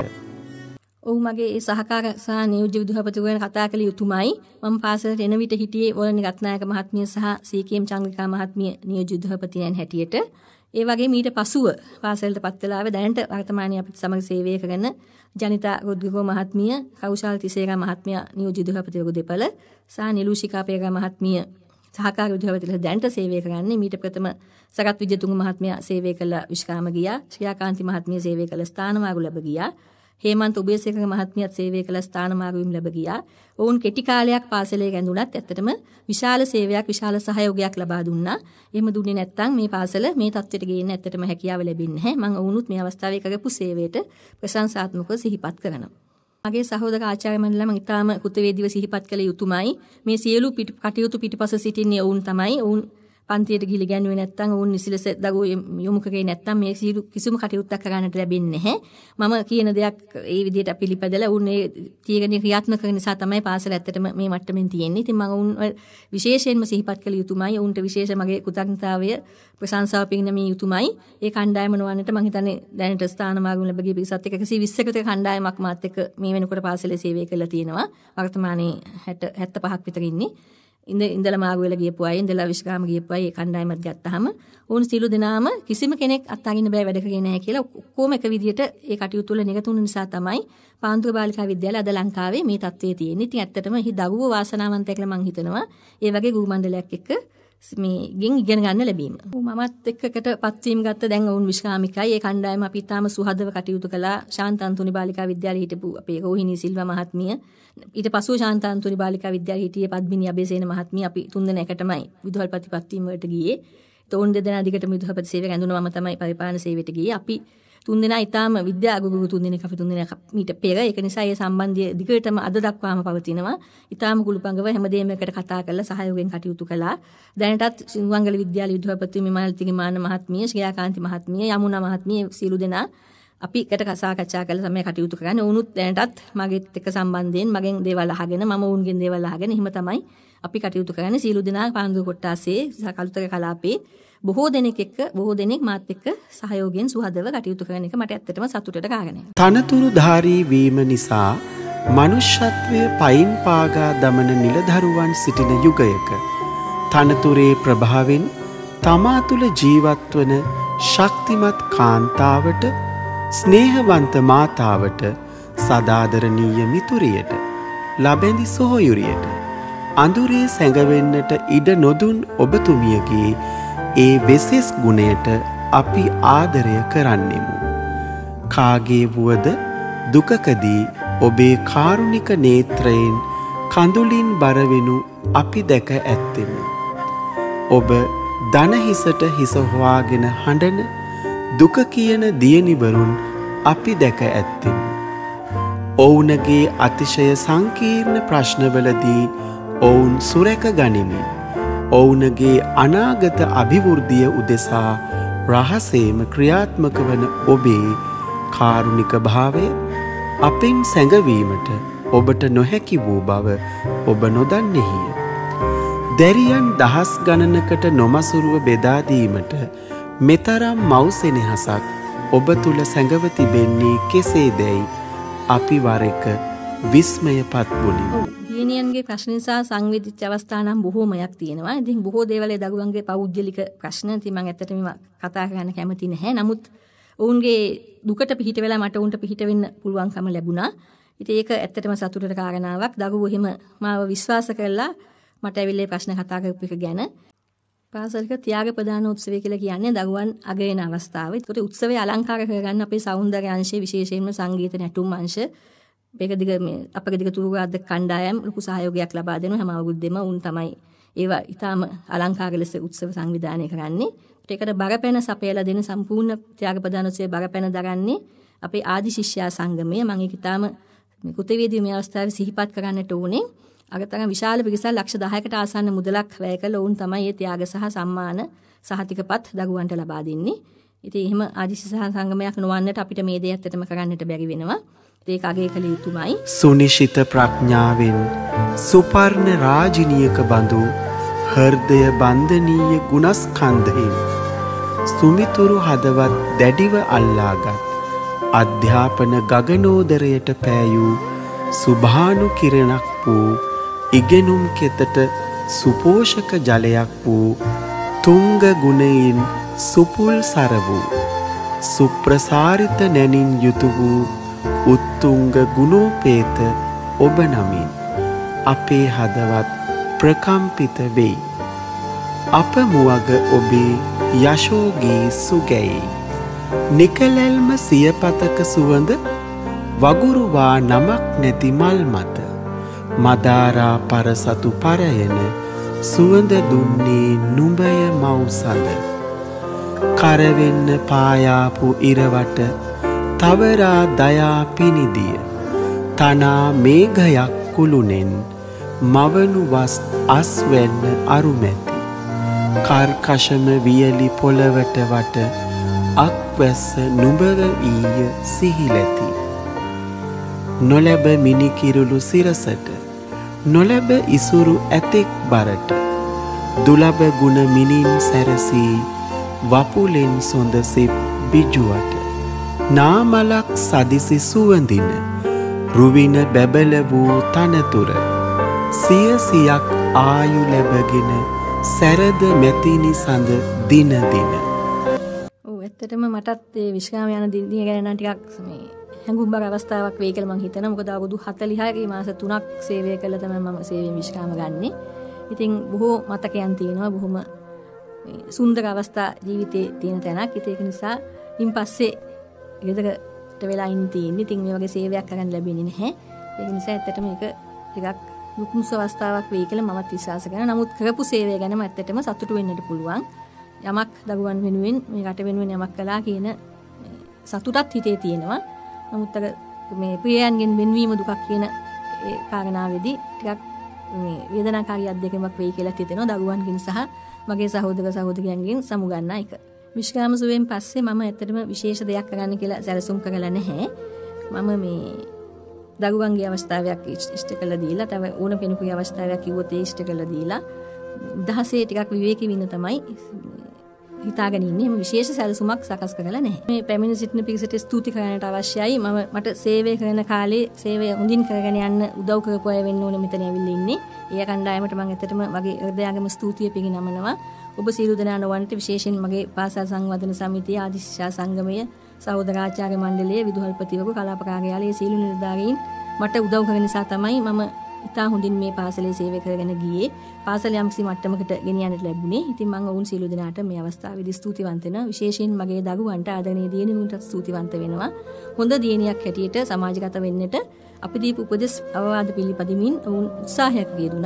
B: ඔව් මගේ ඒ සහකාර සහ නියෝජ්‍ය විදුහල්පති ගැන කතා කළ යුතුමයි. මම පාසලට එන විට හිටියේ වොලනි රත්නායක මහත්මිය සහ සී.කේ.එම්. චන්ද්‍රිකා මහත්මිය නියෝජ්‍ය විදුහල්පතියන් හැටියට. ඒ වගේම ඊට පසුව පාසලට පත් වෙලා ආවේ දැනට වර්තමානයේ අපිට සමග සේවය කරන ජනිතා රොඩ්රිගෝ මහත්මිය, කෞශල් තිසේරා මහත්මිය නියෝජ්‍ය විදුහල්පතිවරු දෙපළ සහ නිලුෂිකා පේරා මහත්මිය සහකාර විදුහල්පති ලෙස දැනට සේවය කරන්නේ. මීට ප්‍රථම සරත් විජයතුංග මහත්මිය සේවය කළ විශ්‍රාම ගියා. ශ්‍රියාකාන්ති මහත්මිය සේවය කළ ස්ථානමාරු ලැබ ගියා. හේමන්ත උබේසේකර මහත්මියත් සේවය කළ ස්ථානමාරුවීම් ලැබ ගියා. ඔවුන් කෙටි කාලයක් පාසලේ රැඳුණත් ඇත්තටම විශාල සේවයක් විශාල සහයෝගයක් ලබා දුන්නා. එහෙම දුන්නේ නැත්නම් මේ පාසල මේ තත්ත්වයට ගේන්න ඇත්තටම හැකියාව ලැබෙන්නේ නැහැ. මම වුණුත් මේ අවස්ථාවේ කරපු සේවයට ප්‍රශංසාත්මකව සිහිපත් කරනවා. මගේ සහෝදර ආචාර්ය මණ්ඩලය මම ඉතාම කෘතවේදීව සිහිපත් කළ යුතුමයි. මේ සියලු කටයුතු පිටිපස සිටින්නේ ඔවුන් තමයි. ඔවුන් පන්තියට ගිහිලි ගැන්නුවේ නැත්නම් ඔවුන් නිසිලස දරුවෝ යොමු කරේ නැත්නම් මේ සියලු කිසිම කටයුත්තක් කරන්නට ලැබෙන්නේ නැහැ. මම කියන දෙයක් ඒ විදිහට පිළිපදලා ඔවුන් ඒ තීරණය ක්‍රියාත්මක කරන නිසා තමයි පාසල ඇත්තටම මේ මට්ටමින් තියෙන්නේ. ඉතින් මම ඔවුන් විශේෂයෙන්ම සිහිපත් කළ යුතුමයි. ඔවුන්ට විශේෂ මගේ කෘතඥතාවය ප්‍රශංසාව පිරිනැමිය යුතුමයි. ඒ කණ්ඩායම නොවන්නට මම හිතන්නේ දැනට ස්ථානමාරු ලැබ ගිය පිරිසත් එක්ක එකසිය විස්සක විතර කණ්ඩායමක් මාත් එක්ක මේ වෙනකොට පාසලේ සේවය කරලා තියෙනවා. වර්තමානයේ හැට හැත්තෑ පහක් විතර ඉන්නේ. ඉඳ ඉඳලා මාරු වෙලා ගියපු අය ඉඳලා විශ්‍රාම ගියපු අය ඒ කණ්ඩායමත් ගත්තාම ඕන සියලු දෙනාම කිසිම කෙනෙක් අත්අරින්න බෑ වැඩ කරේ නැහැ කියලා ඔක්කොම එක විදියට ඒ කටයුතු වල නිරත වුණ නිසා තමයි පාන්දුර බාලිකා විද්‍යාලය අද ලංකාවේ මේ තත්ත්වයේ තියෙන්නේ. ඉතින් ඇත්තටම එහි දරුවෝ වාසනාවන්තයි කියලා මම හිතනවා. ඒ වගේ ගුරු මණ්ඩලයක් එක්ක මේ ගෙන් ඉගෙන ගන්න ලැබීම. මමත් එක්කකට පත්වීම ගත්ත දැන් වුන් විශ්‍රාමිකයි. ඒ කණ්ඩායම අපි තාම සුහදව කටයුතු කළා. ශාන්තාන්තුනි බාලිකා විද්‍යාලයේ හිටපු අපේ රෝහිණී සිල්වා මහත්මිය ඊට පසුව ශාන්තාන්තුනි බාලිකා විද්‍යාලයේ හිටියේ පද්මිනී අබේසේන මහත්මිය අපි තුන්දෙනා එකටමයි විදුහල්පති පත්වීම වලට ගියේ. තෝන් දෙදෙනා දිගටම විදුහල්පති සේවය ඇඳුණා. මම තමයි පරිපාලන සේවයට ගියේ. අපි තුන්දෙනා ඊටාම විද්‍යා ගුරු තුන්දෙනෙක් අපි තුන්දෙනා මීට පෙර ඒක නිසා ඒ සම්බන්ධය දිගටම අද දක්වාම පවතිනවා. ඊටාම කුළුපංගව හැමදේම එකට කතා කරලා සහයෝගයෙන් කටයුතු කළා. දැනටත් සිංහවංගල විද්‍යාලය විදුහල්පති මිමාල්තිගේ මාන මහත්මිය, ශ්‍රියාකාන්ති මහත්මිය, යමුනා මහත්මිය සියලු දෙනා අපි එකට සාකච්ඡා කරලා තමයි කටයුතු කරන්නේ. උනුත් දැනටත් මගෙත් එක්ක සම්බන්ධයෙන් මගෙන් දේවල් අහගෙන මම උන්ගෙන් දේවල් අහගෙන එහෙම තමයි අපි කටයුතු කරන්නේ. සියලු දෙනා පාන්දුර කොට්ටාසේ කළුතර කලාපේ බොහෝ දෙනෙක් එක්ක බොහෝ දෙනෙක් මාත් එක්ක සහයෝගයෙන් සුහදව කටයුතු කරන එක මට ඇත්තටම සතුටට කාරණයක්.
A: තනතුරුධාරී වීම නිසා මනුෂ්‍යත්වය පයින් පාගා දමන නිලදරුවන් සිටින යුගයක තනතුරේ ප්‍රභාවෙන් තමා තුළ ජීවත් වන ශක්තිමත් කාන්තාවට, ස්නේහවන්ත මාතාවට, සදාදරණීය මිතුරියට, ලබැඳි සොහොයුරියට අඳුරේ සැඟවෙන්නට ඉඩ නොදුන් ඔබතුමියගේ ඒ වෙසෙස් ගුණයට අපි ආදරය කරන්නෙමු. කාගේ වුවද දුකකදී ඔබේ කාරුණික නේත්‍රයෙන් කඳුලින් බරවෙනු අපි දැක ඇත්තෙමු. ඔබ දනහිසට හිස හොයාගෙන හඬන දුක කියන දියණිවරුන් අපි දැක ඇත්තෙමු. ඔවුන්ගේ අතිශය සංකීර්ණ ප්‍රශ්නවලදී ඔවුන් සුරැක ගනිමින් ඔවුන්ගේ අනාගත අභිවෘද්ධිය උදෙසා රහසේම ක්‍රියාත්මක වන ඔබේ කාරුණික භාවය අපෙන් සැඟවීමට ඔබට නොහැකි වූ බව ඔබ නොදන්නේහිය. දැරියන් දහස් ගණනකට නොමසුරුව බෙදා දීමට මෙතරම් මව්සෙනෙහසක් ඔබ තුල සැඟව තිබෙන්නේ කෙසේදැයි අපි වර එක විස්මයපත් වුණෙමු.
B: දියණියන්ගේ ප්‍රශ්න නිසා සංවේදිත අවස්ථා නම් බොහෝමයක් තියෙනවා. ඉතින් බොහෝ දේවල් ඒ දරුවන්ගේ පෞද්ගලික ප්‍රශ්න ඉතින් මම ඇත්තටම කතා කරන්න කැමති නැහැ. නමුත් ඔවුන්ගේ දුකට පිහිට වෙලා මට උන්ට පිහිට වෙන්න පුළුවන්කම ලැබුණා. ඉතින් ඒක ඇත්තටම සතුටට කාරණාවක්. දරුවෝ එහෙම මාව විශ්වාස කරලා මට ඇවිල්ලා ප්‍රශ්න කතා කරපු එක ගැන. පාසලක ත්‍යාග ප්‍රදාන උත්සවය කියලා කියන්නේ දරුවන් අගයන අවස්ථාව. ඒකට උත්සවය අලංකාර කරගන්න අපේ සෞන්දර්ය අංශයේ විශේෂයෙන්ම සංගීත නැටුම් අංශ මේක දිග මේ අපේ දිග තුරු වාදක කණ්ඩායම් ලොකු සහයෝගයක් ලබා දෙනවා. හැම අවුරුද්දෙම උන් තමයි ඒවා ඊටාම අලංකාර ලෙස උත්සව සංවිධානය කරන්නේ. ඒකට බරපැන සපයලා දෙන සම්පූර්ණ ත්‍යාග ප්‍රදාන උත්සවයේ බරපැන දරන්නේ අපේ ආදි ශිෂ්‍යා සංගමය. මම ඒක ඊටාම මේ කෘතවේදී මේ අවස්ථාවේ සිහිපත් කරන්නට ඕනේ. අගතරම් විශාල පිරිසක් ලක්ෂ දහයකට ආසන්න මුදලක් වැය කළ ඔවුන් තමයි මේ ත්‍යාග සහ සම්මාන සහතිකපත් දරුවන්ට ලබා දෙන්නේ. ඉතින් එහෙම ආදි ශිෂ්‍යා සංගමයක් නොවන්නට අපිට මේ දේ ඇත්තටම කරන්නට බැරි වෙනවා. ඒක අගය කළ යුතුමයි.
A: සුනිශිත ප්‍රඥාවෙන් සුපර්ණ රාජිනියක බඳු හෘදය බන්ධනීය ගුණස්කන්ධයෙන් සුමිතුරු හදවත් දැඩිව අල්ලාගත් අධ්‍යාපන ගගනෝදරයට පෑයූ සුභානු කිරණක් වූ ඉගෙනුම් කෙතට සුපෝෂක ජලයක් වූ තුංග ගුණයෙන් සුපුල් සර වූ සුප්‍රසාරිත නැනින් යුතු වූ උත්තුංග ගුණෝපේත ඔබ නමින් අපේ හදවත් ප්‍රකම්පිත වෙයි. අප මුවග ඔබේ යශෝගී සුගැයි. නිකලැල්ම සියපතක සුවඳ වගුරුවා නමක් නැති මල් මත මදාරා පරසතු පරයන සුවඳ දුන්නේ නුඹය මව්සඳ. කරවෙන්න පායාපු ඉරවට තවරා දයා පිනිදිය තනා මේඝයක් කුළුනෙන් මවනු වස් අස්වැන්න අරුමැති. කර්කශම වියලි පොළවට වට අක්වැස්ස නුඹව ඊය සිහිලැති. නොලැබ මිනිකිරුළු සිරසට නොලැබ ඉසුරු ඇතෙක් බරට දුලබ ගුණ මිනින් සැරසී වපුලෙන් සොඳ සිප් බිජුවට නාමලක් සදිසි සුවඳින රුවින බැබල වූ තනතුර සිය සියක් ආයු ලැබගෙන සැරද මැතිනි සඳ දින දින.
B: ඔව් ඇත්තටම මටත් ඒ විශ්‍රාම යන දින ගැන නම් ටිකක් මේ හැඟුම්බර අවස්ථාවක් වෙයි කියලා මම හිතනවා. මොකද අවුරුදු හතළිහයි මාස තුනක් සේවය කළා තමයි මම සේවයෙන් විශ්‍රාම ගන්නෙ. ඉතින් බොහෝ මතකයන් තියෙනවා. බොහොම මේ සුන්දර අවස්ථා ජීවිතේ තියෙන තැනක්. ඒක නිසා ඉන් පස්සේ ගෙදරට වෙලා ඉන්න තියෙන්නේ. ඉතින් මේ වගේ සේවයක් කරන්න ලැබෙන්නේ නැහැ. ඒක නිසා ඇත්තටම මේක ටිකක් දුක්මුස අවස්ථාවක් වෙයි කියලා මමත් විශ්වාස කරනවා. නමුත් කරපු සේවය ගැනම ඇත්තටම සතුටු වෙන්නට පුළුවන්. යමක් දරුවන් වෙනුවෙන් මේ රට වෙනුවෙන් යමක් කළා කියන සතුටත් හිතේ තියෙනවා. නමුත් අර මේ ප්‍රියයන්ගෙන් වෙන්වීම දුකක් කියන ඒ කාරණාවේදී ටිකක් මේ වේදනාකාරී අත්දැකීමක් වෙයි කියලා හිතෙනවා දරුවන්ගෙන් සහ මගේ සහෝදර සහෝදරියන්ගෙන් සමුගන්න එක. විශ්‍රාම සුවයෙන් පස්සේ මම ඇත්තටම විශේෂ දෙයක් කරන්න කියලා සැලසුම් කරලා නැහැ. මම මේ දරුවන්ගේ අවස්ථාවක් ඉෂ්ට කළා දීලා තව ඕන කෙනෙකුගේ අවස්ථාවක් කිව්වොත් ඒ ඉෂ්ට කළා දීලා දහසේ ටිකක් විවේකී වෙන්න තමයි හිතාගෙන ඉන්නේ. මේ විශේෂ සැලසුමක් සකස් කරලා නැහැ. මේ පැමිණ සිටින පිරිසට ස්තුති කරන්නට අවශ්‍යයි. මම මට සේවය කරන කාලේ සේවය හොඳින් කරගෙන යන්න උදව් කරපු අය වෙන්න ඕනේ මෙතන ඇවිල්ලා ඉන්නේ. ඒ කණ්ඩායමට මම ඇත්තටම වගේ හෘදයාගම ස්තුතිය පිරිනමනවා. ඔබ සියලු දෙනා නොවන්ට විශේෂයෙන් මගේ පාසල් සංවර්ධන සමිතිය, ආදි ශිෂ්‍යා සංගමය, සහෝදරාචාර්ය මණ්ඩලය, විදුහල්පතිවරු, කලාප කාර්යාලයේ සියලු නිලධාරීන් මට උදව් කරන නිසා තමයි මම ඉතා හොඳින් මේ පාසලේ සේවය කරගෙන ගියේ. පාසල යම්කිසි මට්ටමකට ගෙනියන්නට ලැබුණේ. ඉතින් මම ඔවුන් සියලු දෙනාට මේ අවස්ථාවේදී ස්තුතිවන්ත වෙනවා. විශේෂයෙන් මගේ දරුවන්ට ආදරණීය දියණියන්ටත් ස්තුතිවන්ත වෙනවා. හොඳ දියණියක් හැටියට සමාජගත වෙන්නට අපි දීපු උපදෙස් අවවාද පිළිපදිමින් ඔවුන් උත්සාහයක් යෙදුණා.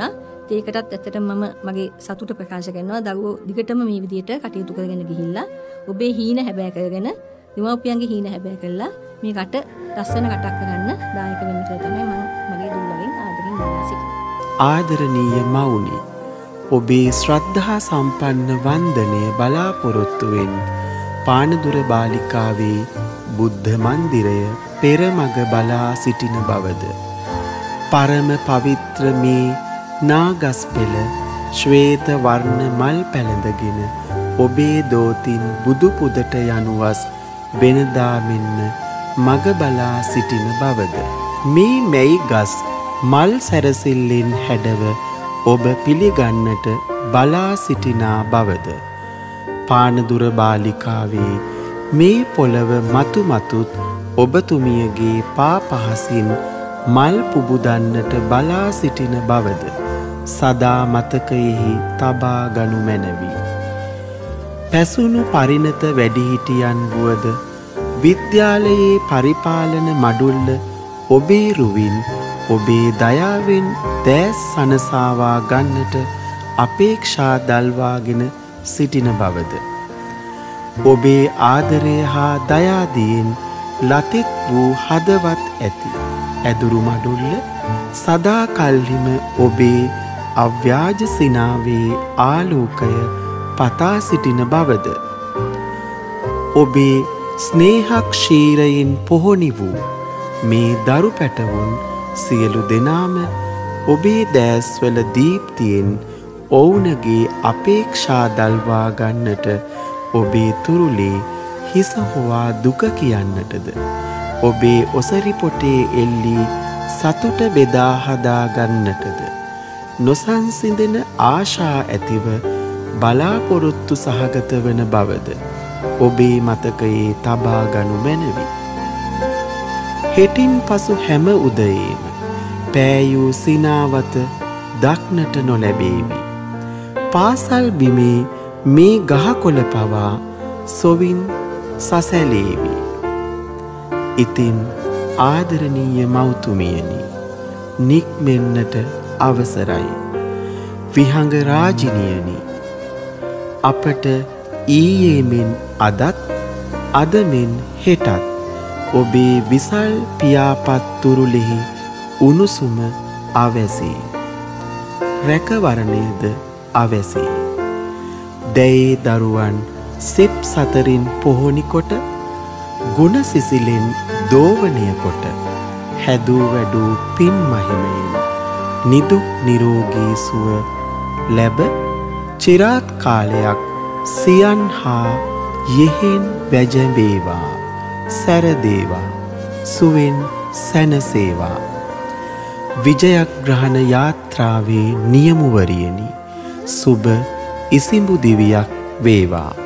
B: ඒකටත් ඇත්තටම මම මගේ සතුට ප්‍රකාශ කරනවා. දරුවෝ දිගටම මේ විදිහට කටයුතු කරගෙන ගිහිල්ලා ඔබේ හීන හැබෑ කරගෙන දෙමව්පියන්ගේ හීන හැබෑ කරලා මේ රට ලස්සන රටක් කරන්න දායක වෙන්න කියලා තමයි මම මගේ දුල්ලගෙන් ආදරෙන් ඉල්ලා සිටින්නේ.
A: ආදරණීය මවුනි, ඔබේ ශ්‍රද්ධා සම්පන්න වන්දනය බලාපොරොත්තුවෙන් පානදුර බාලිකාවේ බුද්ධ මන්දිරය පෙරමග බලා සිටින බවද, පරම පවිත්‍ර මේ නාගස් පෙළ ශ්වේත වර්ණ මල් පැළඳගෙන ඔබේ දෝතින් බුදු පුදට යනුවස් වෙනදා මෙන්න මග බලා සිටින බවද, මේ මැයි ගස් මල් සැරසිල්ලෙන් හැඩව ඔබ පිළිගන්නට බලා සිටිනා බවද, පානදුර බාලිකාවේ මේ පොළව මතු මතුත් ඔබතුමියගේ පා පහසින් මල් පුබුදන්නට බලා සිටින බවද සදා මතකයෙහි තබා ගනු මැනවි. පැසුණු පරිණත වැඩිහිටියන් වුවද විද්‍යාලයේ පරිපාලන මඩුල්ල ඔබේ රුවින් ඔබේ දයාවෙන් දෑස් සනසාවා ගන්නට අපේක්ෂා දල්වාගෙන සිටින බවද, ඔබේ ආදරය හා දයාදියෙන් ලතෙක් වූ හදවත් ඇති ඇදුරු මඩුල්ල සදා කල්හිම ඔබේ අව්‍යාජ සිනාවේ ආලෝකය පතා සිටින බවද, ඔබේ ස්නේහක්ෂීරයෙන් පොහොනි වූ මේ දරු පැටවුන් සියලු දෙනාම ඔබේ දෑස්වල දීප්තියෙන් ඔවුනගේ අපේක්ෂා දල්වා ගන්නට ඔබේ තුරුලේ හිස හොවා දුක කියන්නටද, ඔබේ ඔසරිපොටේ එල්ලී සතුට බෙදා හදා ගන්නටද නොසන්සිඳෙන ආශා ඇතිව බලාපොරොත්තු සහගත වන බවද ඔබේ මතකයේ තබා ගනු මැනවි. හෙටින් පසු හැම උදයේම පෑයූ සිනාවත දක්නට නොලැබේවි. පාසල් බිමේ මේ ගහකොළ පවා සොවින් සසැලේවි. ඉතින් ආදරණීය මව්තුමියනි, නික්මෙන්නට අවසරයි. විහඟ රාජිනියනි, අපට ඊයේ මෙන් අදත් අදමෙන් හෙටත් ඔබේ විසල් පියාපත් තුරුලෙහි උණුසුම අවැසේ, රැකවරණයද අවැසේ. දැයේ දරුවන් සෙප් සතරින් පොහොනිකොට ගුණ සිසිලෙන් දෝවනය කොට හැදූ වැඩූ පින් මහිමයෙන් නිදුක් නිරෝගී සුව ලැබ චිරාත් කාලයක් සියන් හා යෙහෙන් වැජඹේවා, සැරදේවා, සුවෙන් සැනසේවා. විජයග්‍රහණ යාත්‍රාවේ නියමුවරියනි, සුබ ඉසිඹු දිවියක් වේවා.